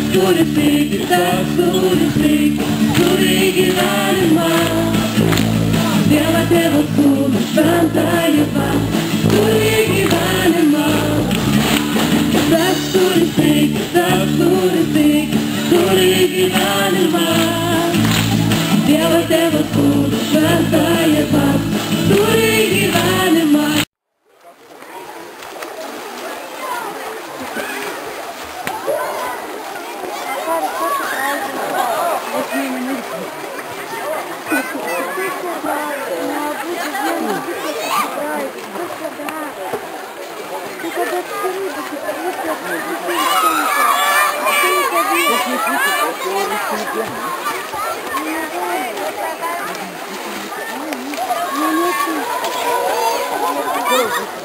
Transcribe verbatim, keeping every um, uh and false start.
turi sveiki, tas turi sveiki, turi gyvenimą. Dievą, Tėvą, Sūnų, Šventąjį Dvasią, turi gyvenimą. Tas turi sveiki, tas turi sveiki, turi gyvenimą. Dievą, Tėvą, Sūnų, Šventąjį Dvasią, turi gyvenimą. Thank you.